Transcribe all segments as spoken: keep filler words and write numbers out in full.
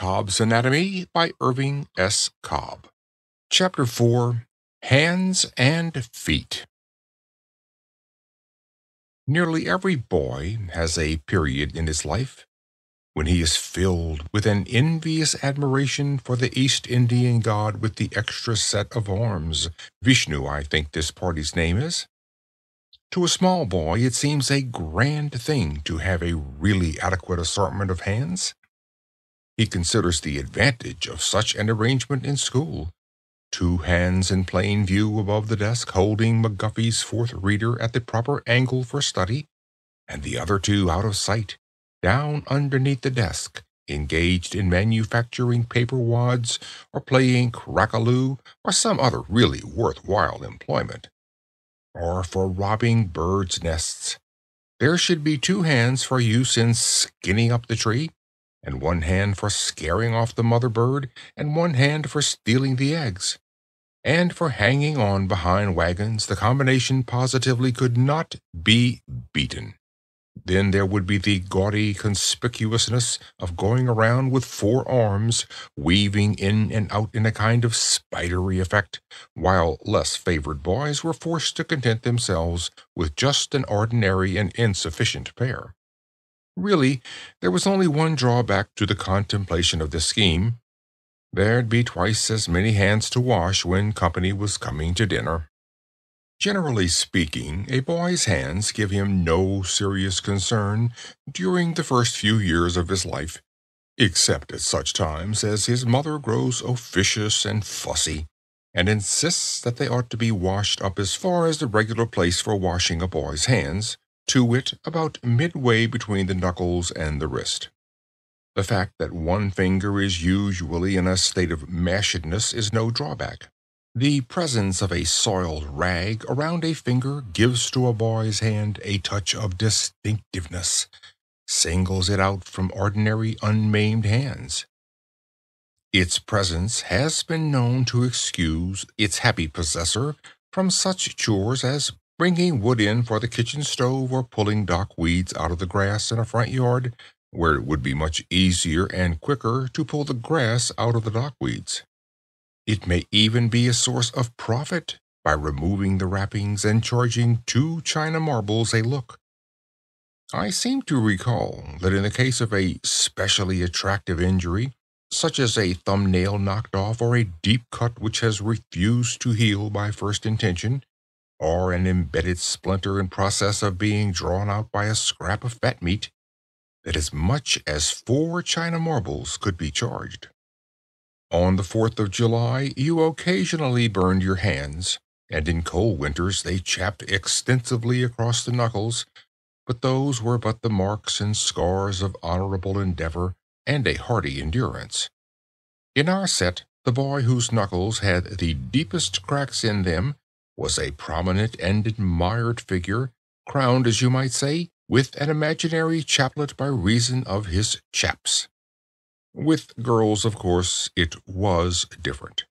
Cobb's Anatomy by Irving S. Cobb. Chapter four Hands and Feet. Nearly every boy has a period in his life when he is filled with an envious admiration for the East Indian god with the extra set of arms. Vishnu, I think this party's name is. To a small boy, it seems a grand thing to have a really adequate assortment of hands. He considers the advantage of such an arrangement in school. Two hands in plain view above the desk, holding McGuffey's fourth reader at the proper angle for study, and the other two out of sight, down underneath the desk, engaged in manufacturing paper wads or playing crack-a-loo or some other really worthwhile employment. Or for robbing birds' nests. There should be two hands for use in skinning up the tree, and one hand for scaring off the mother bird, and one hand for stealing the eggs. And for hanging on behind wagons, the combination positively could not be beaten. Then there would be the gaudy conspicuousness of going around with four arms, weaving in and out in a kind of spidery effect, while less favored boys were forced to content themselves with just an ordinary and insufficient pair. Really, there was only one drawback to the contemplation of this scheme. There'd be twice as many hands to wash when company was coming to dinner. Generally speaking, a boy's hands give him no serious concern during the first few years of his life, except at such times as his mother grows officious and fussy, and insists that they ought to be washed up as far as the regular place for washing a boy's hands, to wit, about midway between the knuckles and the wrist. The fact that one finger is usually in a state of mashedness is no drawback. The presence of a soiled rag around a finger gives to a boy's hand a touch of distinctiveness, singles it out from ordinary unmaimed hands. Its presence has been known to excuse its happy possessor from such chores as bringing wood in for the kitchen stove or pulling dock weeds out of the grass in a front yard, where it would be much easier and quicker to pull the grass out of the dock weeds. It may even be a source of profit by removing the wrappings and charging two china marbles a look. I seem to recall that in the case of a specially attractive injury, such as a thumbnail knocked off or a deep cut which has refused to heal by first intention, or an embedded splinter in process of being drawn out by a scrap of fat meat, that as much as four china marbles could be charged. On the fourth of July, you occasionally burned your hands, and in cold winters they chapped extensively across the knuckles, but those were but the marks and scars of honorable endeavor and a hardy endurance. In our set, the boy whose knuckles had the deepest cracks in them was a prominent and admired figure, crowned, as you might say, with an imaginary chaplet by reason of his chaps. With girls, of course, it was different.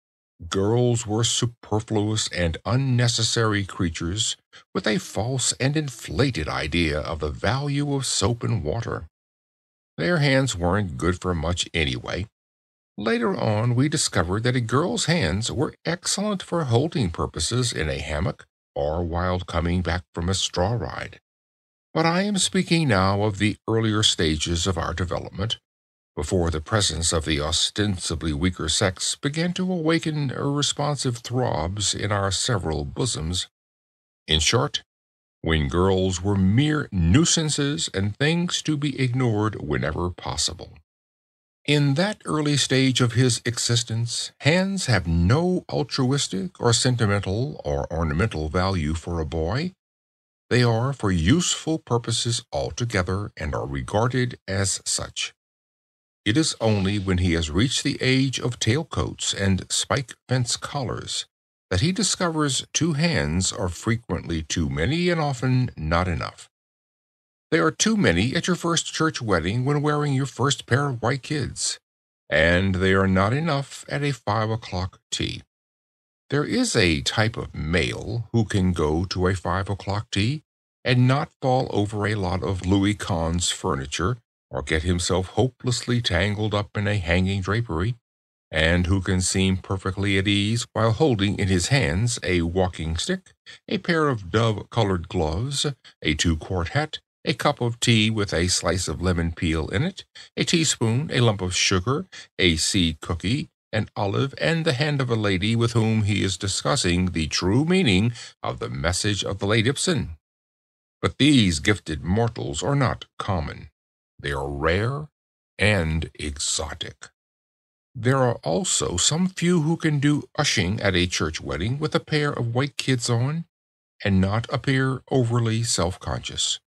Girls were superfluous and unnecessary creatures with a false and inflated idea of the value of soap and water. Their hands weren't good for much anyway. Later on, we discovered that a girl's hands were excellent for holding purposes in a hammock or while coming back from a straw ride. But I am speaking now of the earlier stages of our development, before the presence of the ostensibly weaker sex began to awaken responsive throbs in our several bosoms. In short, when girls were mere nuisances and things to be ignored whenever possible. In that early stage of his existence, hands have no altruistic or sentimental or ornamental value for a boy. They are for useful purposes altogether and are regarded as such. It is only when he has reached the age of tailcoats and spike fence collars that he discovers two hands are frequently too many and often not enough. They are too many at your first church wedding when wearing your first pair of white kids, and they are not enough at a five o'clock tea. There is a type of male who can go to a five o'clock tea and not fall over a lot of Louis Kahn's furniture or get himself hopelessly tangled up in a hanging drapery, and who can seem perfectly at ease while holding in his hands a walking stick, a pair of dove-colored gloves, a two-quart hat, a cup of tea with a slice of lemon peel in it, a teaspoon, a lump of sugar, a seed cookie, an olive, and the hand of a lady with whom he is discussing the true meaning of the message of the late Ibsen. But these gifted mortals are not common. They are rare and exotic. There are also some few who can do ushing at a church wedding with a pair of white kids on and not appear overly self-conscious.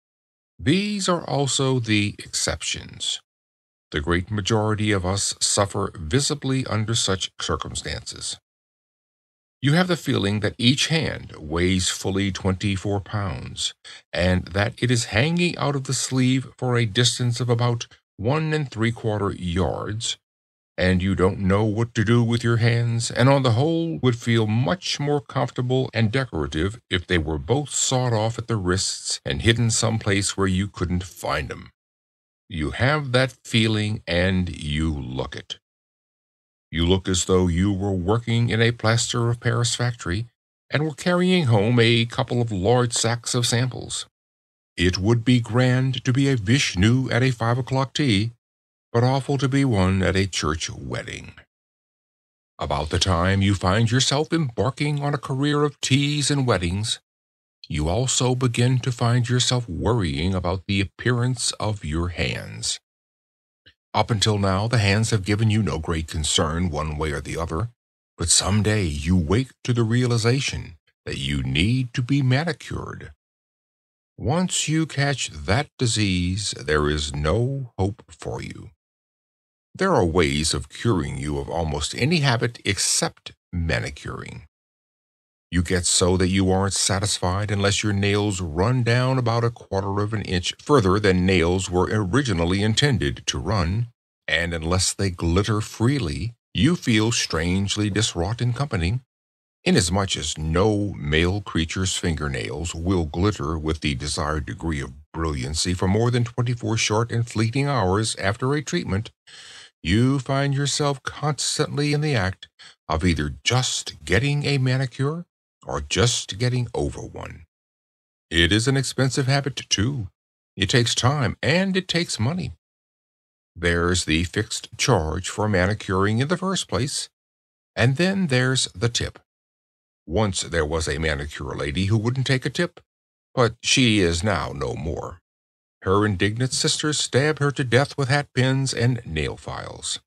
These are also the exceptions. The great majority of us suffer visibly under such circumstances. You have the feeling that each hand weighs fully twenty-four pounds, and that it is hanging out of the sleeve for a distance of about one and three-quarter yards, and you don't know what to do with your hands, and on the whole would feel much more comfortable and decorative if they were both sawed off at the wrists and hidden someplace where you couldn't find them. You have that feeling, and you look it. You look as though you were working in a plaster of Paris factory and were carrying home a couple of large sacks of samples. It would be grand to be a Vishnu at a five o'clock tea, but awful to be one at a church wedding. About the time you find yourself embarking on a career of teas and weddings, you also begin to find yourself worrying about the appearance of your hands. Up until now, the hands have given you no great concern one way or the other, but someday you wake to the realization that you need to be manicured. Once you catch that disease, there is no hope for you. There are ways of curing you of almost any habit except manicuring. You get so that you aren't satisfied unless your nails run down about a quarter of an inch further than nails were originally intended to run, and unless they glitter freely, you feel strangely diswrought in company, inasmuch as no male creature's fingernails will glitter with the desired degree of brilliancy for more than twenty-four short and fleeting hours after a treatment. You find yourself constantly in the act of either just getting a manicure or just getting over one. It is an expensive habit, too. It takes time and it takes money. There's the fixed charge for manicuring in the first place, and then there's the tip. Once there was a manicure lady who wouldn't take a tip, but she is now no more. Her indignant sisters stab her to death with hat pins and nail files.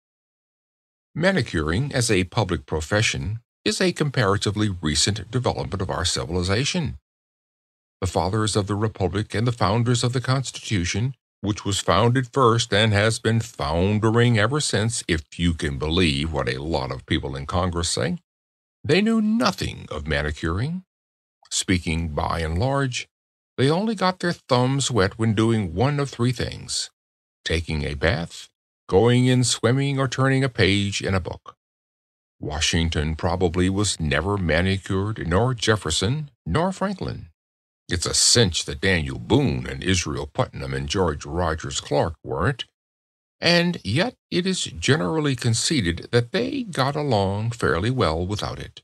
Manicuring as a public profession is a comparatively recent development of our civilization. The fathers of the Republic and the founders of the Constitution, which was founded first and has been foundering ever since, if you can believe what a lot of people in Congress say, they knew nothing of manicuring. Speaking by and large, they only got their thumbs wet when doing one of three things: taking a bath, going in swimming, or turning a page in a book. Washington probably was never manicured, nor Jefferson, nor Franklin. It's a cinch that Daniel Boone and Israel Putnam and George Rogers Clark weren't, and yet it is generally conceded that they got along fairly well without it.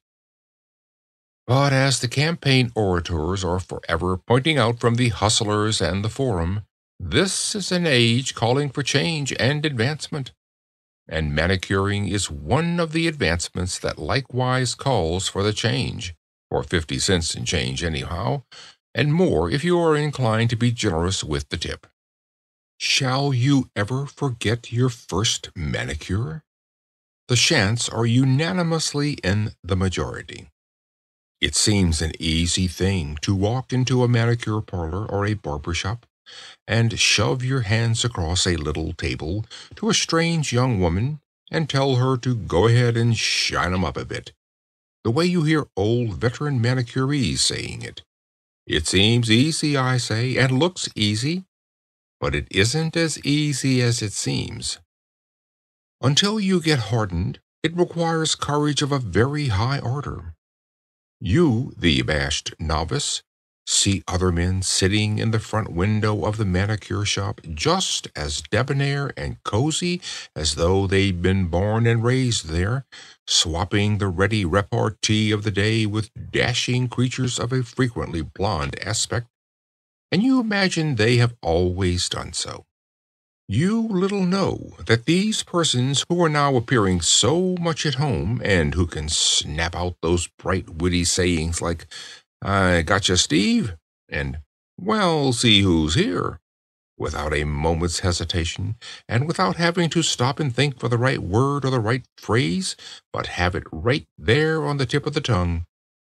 But as the campaign orators are forever pointing out from the Hustlers and the Forum, this is an age calling for change and advancement, and manicuring is one of the advancements that likewise calls for the change, for fifty cents in change anyhow, and more if you are inclined to be generous with the tip. Shall you ever forget your first manicure? The chants are unanimously in the majority. It seems an easy thing to walk into a manicure parlor or a barber shop and shove your hands across a little table to a strange young woman and tell her to go ahead and shine 'em up a bit, the way you hear old veteran manicurees saying it. It seems easy, I say, and looks easy, but it isn't as easy as it seems. Until you get hardened, it requires courage of a very high order. You, the abashed novice, see other men sitting in the front window of the manicure shop just as debonair and cozy as though they'd been born and raised there, swapping the ready repartee of the day with dashing creatures of a frequently blonde aspect, and you imagine they have always done so. You little know that these persons who are now appearing so much at home, and who can snap out those bright, witty sayings like, "I gotcha, Steve," and "Well, see who's here," without a moment's hesitation, and without having to stop and think for the right word or the right phrase, but have it right there on the tip of the tongue,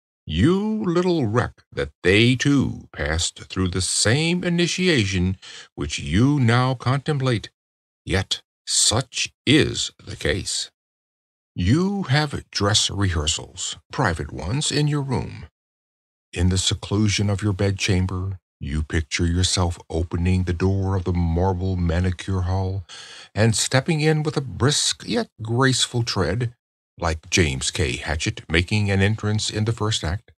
you little reck that they too passed through the same initiation which you now contemplate. Yet such is the case. You have dress rehearsals, private ones, in your room. In the seclusion of your bedchamber, you picture yourself opening the door of the marble manicure hall and stepping in with a brisk yet graceful tread, like James K. Hatchett making an entrance in the first act,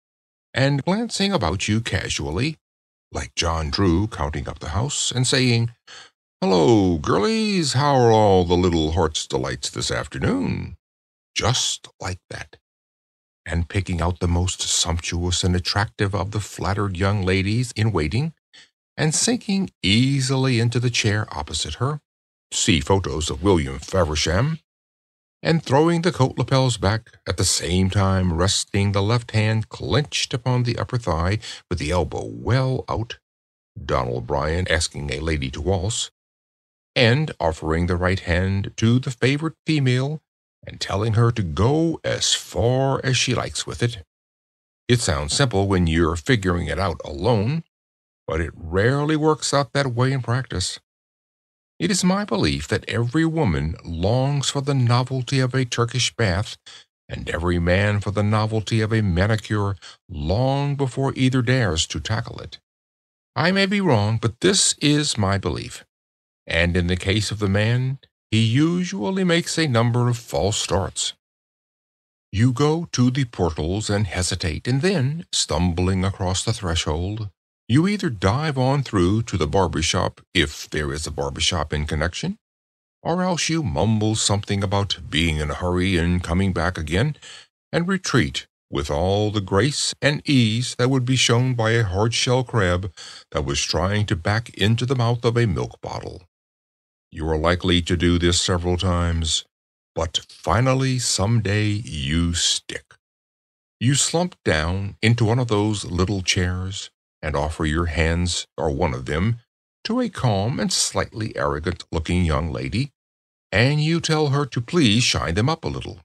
and glancing about you casually, like John Drew counting up the house, and saying, "Hello, girlies, how are all the little heart's delights this afternoon?" Just like that, and picking out the most sumptuous and attractive of the flattered young ladies in waiting, and sinking easily into the chair opposite her, see photos of William Faversham, and throwing the coat lapels back, at the same time resting the left hand clenched upon the upper thigh with the elbow well out, Donald Bryan asking a lady to waltz, and offering the right hand to the favorite female and telling her to go as far as she likes with it. It sounds simple when you're figuring it out alone, but it rarely works out that way in practice. It is my belief that every woman longs for the novelty of a Turkish bath, and every man for the novelty of a manicure long before either dares to tackle it. I may be wrong, but this is my belief, and in the case of the man, he usually makes a number of false starts. You go to the portals and hesitate, and then, stumbling across the threshold, you either dive on through to the barber shop, if there is a barber shop in connection, or else you mumble something about being in a hurry and coming back again, and retreat with all the grace and ease that would be shown by a hard-shell crab that was trying to back into the mouth of a milk bottle. You are likely to do this several times, but finally some day you stick. You slump down into one of those little chairs, and offer your hands, or one of them, to a calm and slightly arrogant-looking young lady, and you tell her to please shine them up a little.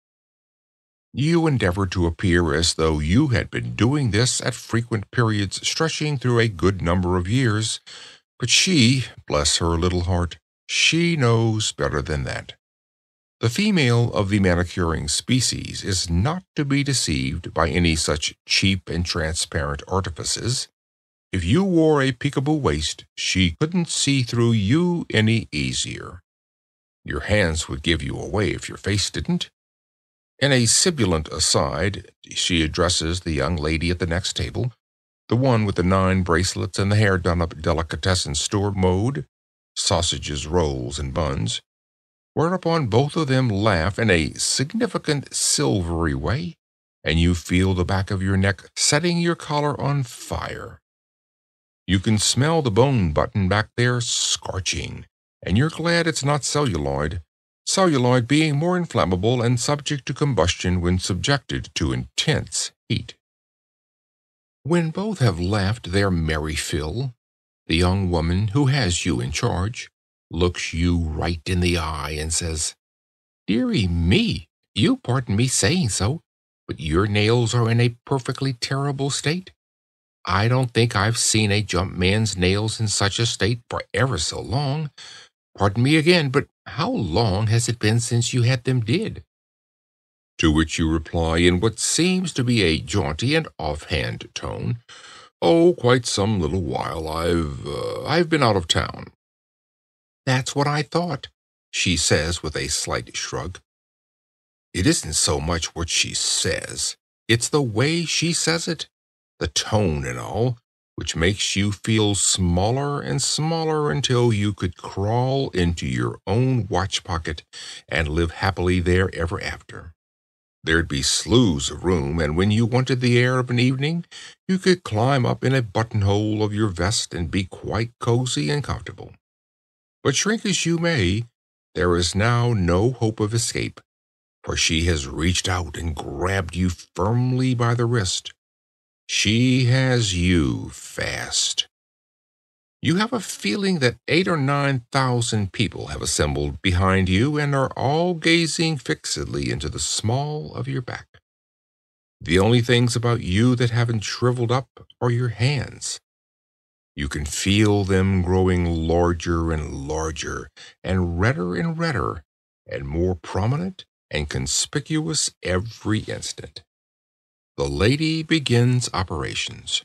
You endeavor to appear as though you had been doing this at frequent periods stretching through a good number of years, but she, bless her little heart, she knows better than that. The female of the manicuring species is not to be deceived by any such cheap and transparent artifices. If you wore a peekaboo waist, she couldn't see through you any easier. Your hands would give you away if your face didn't. In a sibilant aside, she addresses the young lady at the next table, the one with the nine bracelets and the hair done up delicatessen store mode, sausages, rolls, and buns, whereupon both of them laugh in a significant silvery way, and you feel the back of your neck setting your collar on fire. You can smell the bone button back there scorching, and you're glad it's not celluloid, celluloid being more inflammable and subject to combustion when subjected to intense heat. When both have laughed their merry fill, the young woman who has you in charge looks you right in the eye and says, "Dearie me, you pardon me saying so, but your nails are in a perfectly terrible state. I don't think I've seen a jump man's nails in such a state for ever so long. Pardon me again, but how long has it been since you had them did?" To which you reply in what seems to be a jaunty and offhand tone, "Oh, quite some little while. I've, uh, I've been out of town." "That's what I thought," she says with a slight shrug. It isn't so much what she says, it's the way she says it. the tone and all, which makes you feel smaller and smaller until you could crawl into your own watch pocket and live happily there ever after. There'd be slews of room, and when you wanted the air of an evening, you could climb up in a buttonhole of your vest and be quite cozy and comfortable. But shrink as you may, there is now no hope of escape, for she has reached out and grabbed you firmly by the wrist. She has you fast. You have a feeling that eight or nine thousand people have assembled behind you and are all gazing fixedly into the small of your back. The only things about you that haven't shriveled up are your hands. You can feel them growing larger and larger, and redder and redder, and more prominent and conspicuous every instant. The lady begins operations.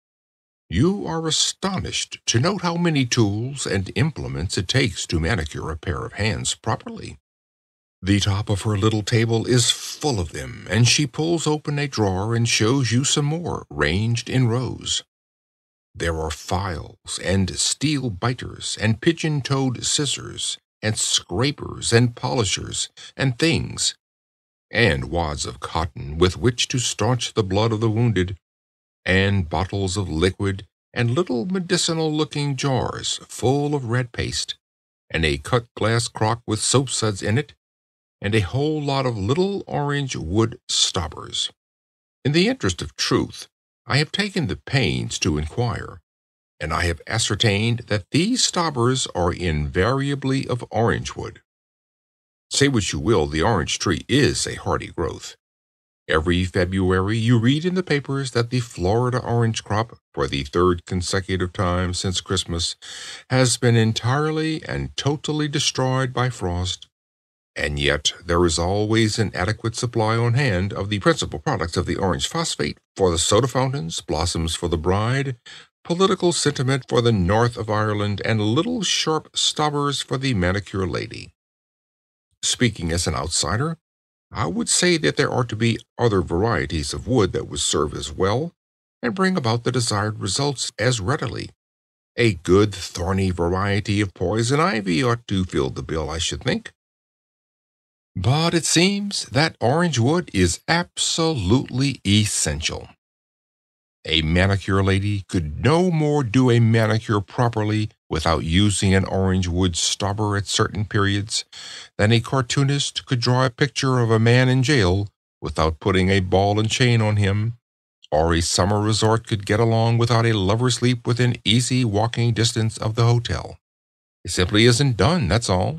You are astonished to note how many tools and implements it takes to manicure a pair of hands properly. The top of her little table is full of them, and she pulls open a drawer and shows you some more, ranged in rows. There are files and steel biters and pigeon-toed scissors and scrapers and polishers and things, and wads of cotton with which to staunch the blood of the wounded, and bottles of liquid, and little medicinal-looking jars full of red paste, and a cut glass crock with soap suds in it, and a whole lot of little orange wood stobbers. In the interest of truth, I have taken the pains to inquire, and I have ascertained that these stobbers are invariably of orange wood. Say what you will, the orange tree is a hardy growth. Every February you read in the papers that the Florida orange crop, for the third consecutive time since Christmas, has been entirely and totally destroyed by frost, and yet there is always an adequate supply on hand of the principal products of the orange phosphate for the soda fountains, blossoms for the bride, political sentiment for the north of Ireland, and little sharp stobbers for the manicure lady. Speaking as an outsider, I would say that there ought to be other varieties of wood that would serve as well and bring about the desired results as readily. A good thorny variety of poison ivy ought to fill the bill, I should think. But it seems that orange wood is absolutely essential. A manicure lady could no more do a manicure properly without using an orange wood stobber at certain periods than a cartoonist could draw a picture of a man in jail without putting a ball and chain on him, or a summer resort could get along without a lover's leap within easy walking distance of the hotel. It simply isn't done, that's all.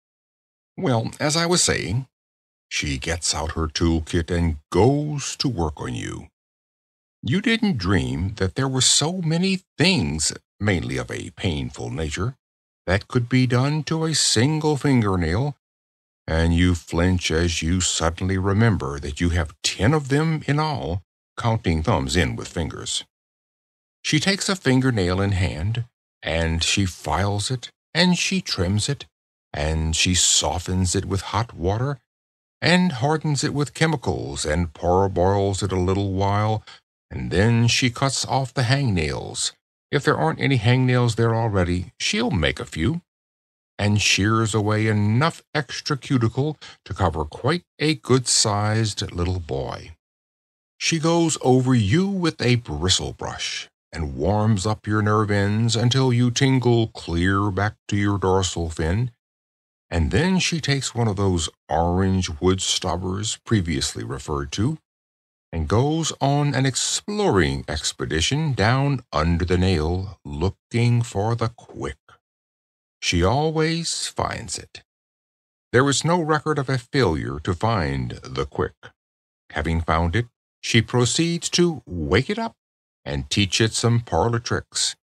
Well, as I was saying, she gets out her toolkit and goes to work on you. You didn't dream that there were so many things, mainly of a painful nature, that could be done to a single fingernail, and you flinch as you suddenly remember that you have ten of them in all, counting thumbs in with fingers. She takes a fingernail in hand, and she files it, and she trims it, and she softens it with hot water, and hardens it with chemicals, and parboils it a little while, and then she cuts off the hangnails. If there aren't any hangnails there already, she'll make a few, and shears away enough extra cuticle to cover quite a good-sized little boy. She goes over you with a bristle brush, and warms up your nerve ends until you tingle clear back to your dorsal fin, and then she takes one of those orange wood stobbers previously referred to, and goes on an exploring expedition down under the nail, looking for the quick. She always finds it. There is no record of a failure to find the quick. Having found it, she proceeds to wake it up and teach it some parlor tricks.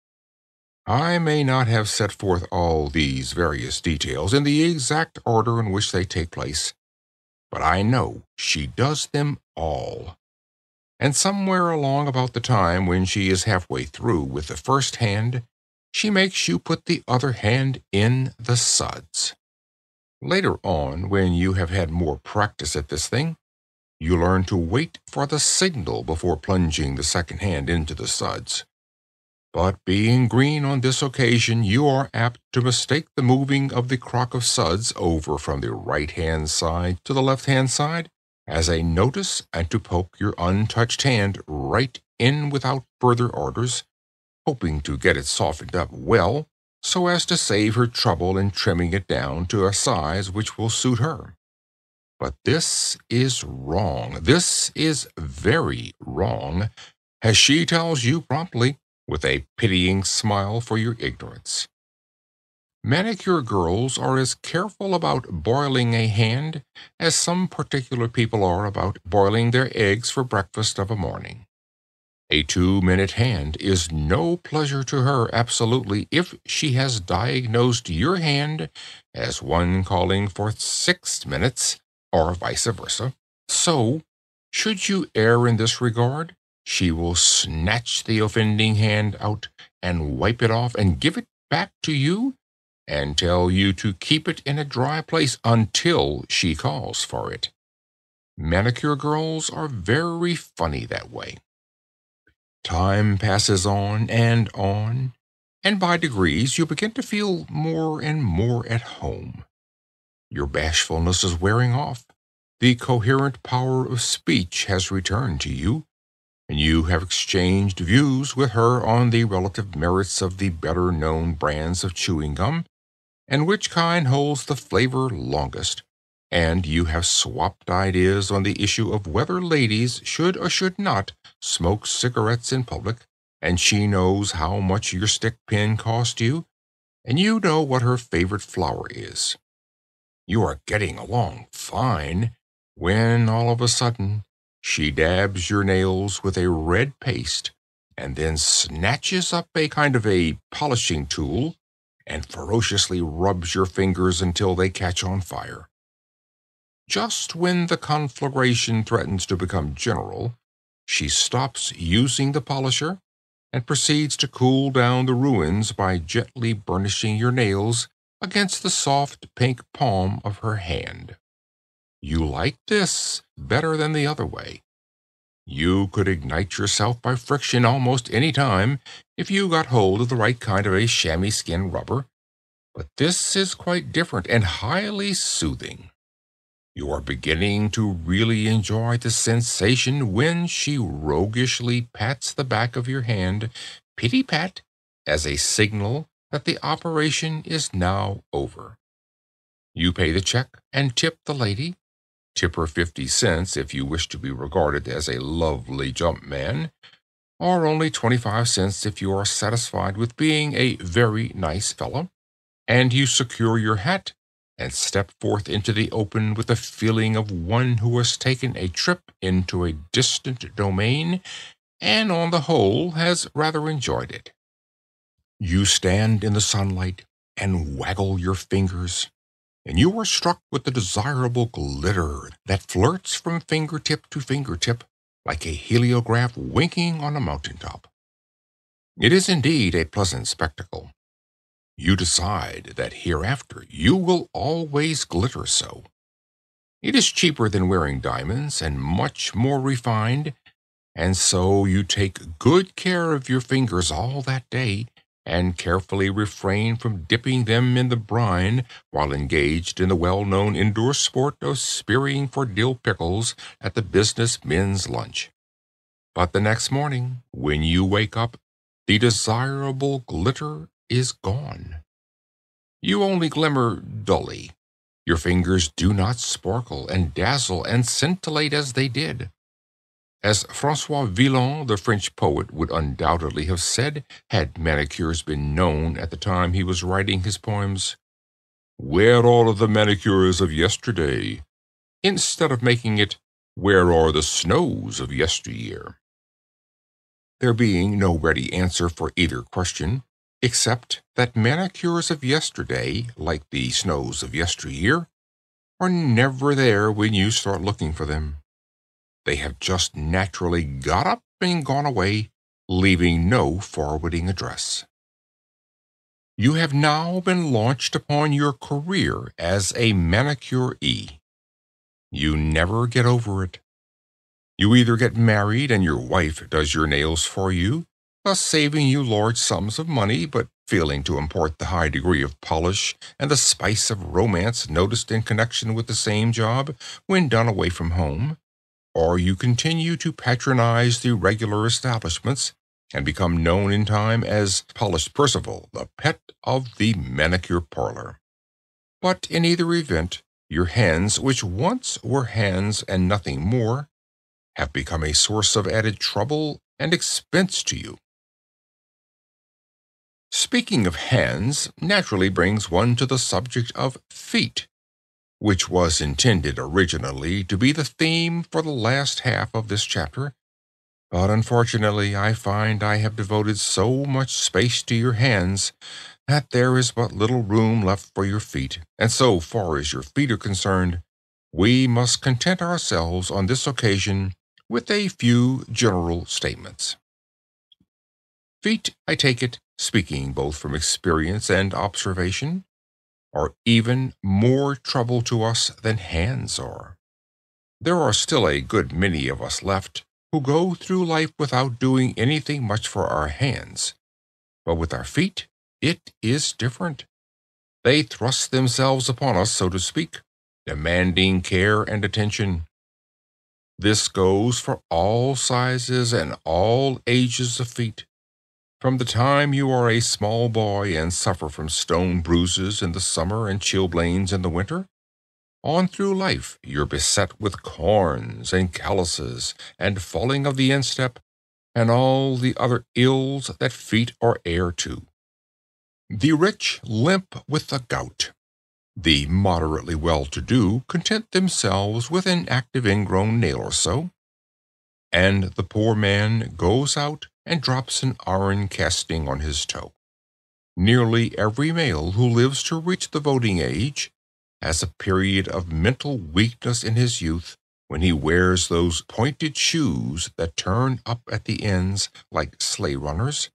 I may not have set forth all these various details in the exact order in which they take place, but I know she does them all. And somewhere along about the time when she is halfway through with the first hand, she makes you put the other hand in the suds. Later on, when you have had more practice at this thing, You learn to wait for the signal before plunging the second hand into the suds. But being green on this occasion, you are apt to mistake the moving of the crock of suds over from the right-hand side to the left-hand side as a notice and to poke your untouched hand right in without further orders, hoping to get it softened up well so as to save her trouble in trimming it down to a size which will suit her. But this is wrong. This is very wrong, as she tells you promptly, with a pitying smile for your ignorance. Manicure girls are as careful about boiling a hand as some particular people are about boiling their eggs for breakfast of a morning. A two-minute hand is no pleasure to her absolutely if she has diagnosed your hand as one calling for six minutes, or vice versa. So, should you err in this regard, she will snatch the offending hand out and wipe it off and give it back to you and tell you to keep it in a dry place until she calls for it. Manicure girls are very funny that way. Time passes on and on, and by degrees you begin to feel more and more at home. Your bashfulness is wearing off. The coherent power of speech has returned to you, and you have exchanged views with her on the relative merits of the better-known brands of chewing gum, and which kind holds the flavor longest, and you have swapped ideas on the issue of whether ladies should or should not smoke cigarettes in public, and she knows how much your stick pin cost you, and you know what her favorite flower is. You are getting along fine, when all of a sudden she dabs your nails with a red paste, and then snatches up a kind of a polishing tool and ferociously rubs your fingers until they catch on fire. Just when the conflagration threatens to become general, she stops using the polisher and proceeds to cool down the ruins by gently burnishing your nails against the soft pink palm of her hand. You like this better than the other way. You could ignite yourself by friction almost any time if you got hold of the right kind of a chamois skin rubber, but this is quite different and highly soothing. You are beginning to really enjoy the sensation when she roguishly pats the back of your hand, pitty-pat, as a signal that the operation is now over. You pay the check and tip the lady. Tip her fifty cents if you wish to be regarded as a lovely jump man, or only twenty-five cents if you are satisfied with being a very nice fellow, and you secure your hat and step forth into the open with the feeling of one who has taken a trip into a distant domain and on the whole has rather enjoyed it. You stand in the sunlight and waggle your fingers, and you are struck with the desirable glitter that flirts from fingertip to fingertip like a heliograph winking on a mountaintop. It is indeed a pleasant spectacle. You decide that hereafter you will always glitter so. It is cheaper than wearing diamonds and much more refined, and so you take good care of your fingers all that day and carefully refrain from dipping them in the brine while engaged in the well-known indoor sport of spearing for dill pickles at the business men's lunch. But the next morning, when you wake up, the desirable glitter is gone. You only glimmer dully. Your fingers do not sparkle and dazzle and scintillate as they did. As François Villon, the French poet, would undoubtedly have said had manicures been known at the time he was writing his poems, "Where are the manicures of yesterday?" instead of making it, "Where are the snows of yesteryear?" There being no ready answer for either question, except that manicures of yesterday, like the snows of yesteryear, are never there when you start looking for them. They have just naturally got up and gone away, leaving no forwarding address. You have now been launched upon your career as a manicure-ee. You never get over it. You either get married and your wife does your nails for you, thus saving you large sums of money, but failing to impart the high degree of polish and the spice of romance noticed in connection with the same job when done away from home, or you continue to patronize the regular establishments and become known in time as Polished Percival, the pet of the manicure parlor. But in either event, your hands, which once were hands and nothing more, have become a source of added trouble and expense to you. Speaking of hands naturally brings one to the subject of feet, which was intended originally to be the theme for the last half of this chapter, but unfortunately I find I have devoted so much space to your hands that there is but little room left for your feet, and so far as your feet are concerned, we must content ourselves on this occasion with a few general statements. Feet, I take it, speaking both from experience and observation, are even more trouble to us than hands are. There are still a good many of us left who go through life without doing anything much for our hands, but with our feet it is different. They thrust themselves upon us, so to speak, demanding care and attention. This goes for all sizes and all ages of feet. From the time you are a small boy and suffer from stone bruises in the summer and chilblains in the winter, on through life you're beset with corns and calluses and falling of the instep and all the other ills that feet are heir to. The rich limp with the gout. The moderately well-to-do content themselves with an active ingrown nail or so, and the poor man goes out and drops an iron casting on his toe. Nearly every male who lives to reach the voting age has a period of mental weakness in his youth when he wears those pointed shoes that turn up at the ends like sleigh runners,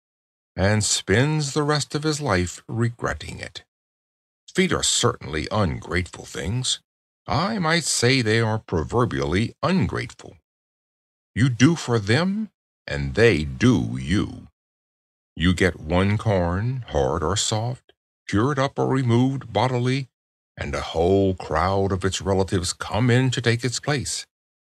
and spends the rest of his life regretting it. Feet are certainly ungrateful things. I might say they are proverbially ungrateful. You do for them, and they do you. You get one corn, hard or soft, cured up or removed bodily, and a whole crowd of its relatives come in to take its place.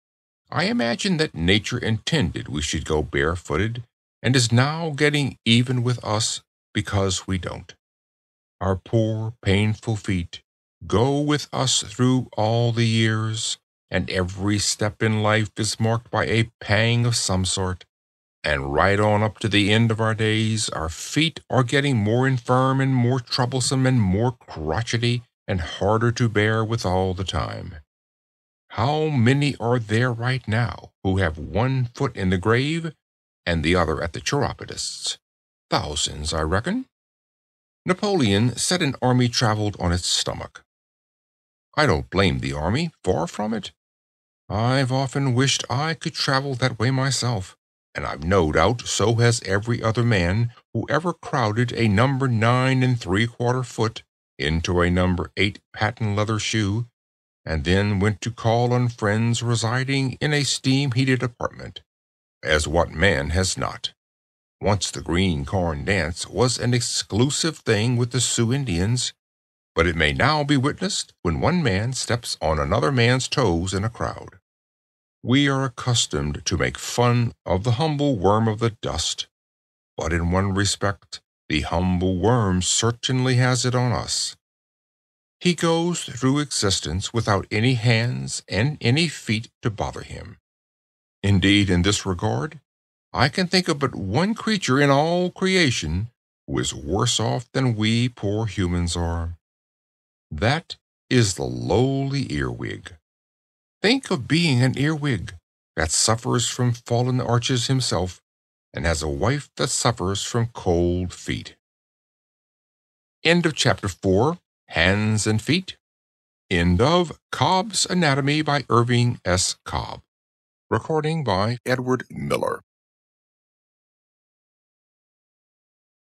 I imagine that nature intended we should go barefooted, and is now getting even with us because we don't. Our poor, painful feet go with us through all the years, and every step in life is marked by a pang of some sort, and right on up to the end of our days, our feet are getting more infirm and more troublesome and more crotchety and harder to bear with all the time. How many are there right now who have one foot in the grave and the other at the chiropodist's? Thousands, I reckon. Napoleon said an army traveled on its stomach. I don't blame the army, far from it. I've often wished I could travel that way myself, and I've no doubt so has every other man who ever crowded a number nine and three-quarter foot into a number eight patent leather shoe, and then went to call on friends residing in a steam-heated apartment. As what man has not? Once the green corn dance was an exclusive thing with the Sioux Indians, but it may now be witnessed when one man steps on another man's toes in a crowd. We are accustomed to make fun of the humble worm of the dust, but in one respect the humble worm certainly has it on us. He goes through existence without any hands and any feet to bother him. Indeed, in this regard, I can think of but one creature in all creation who is worse off than we poor humans are. That is the lowly earwig. Think of being an earwig that suffers from fallen arches himself and has a wife that suffers from cold feet. End of chapter four, Hands and Feet. End of Cobb's Anatomy by Irving S. Cobb. Recording by Edward Miller.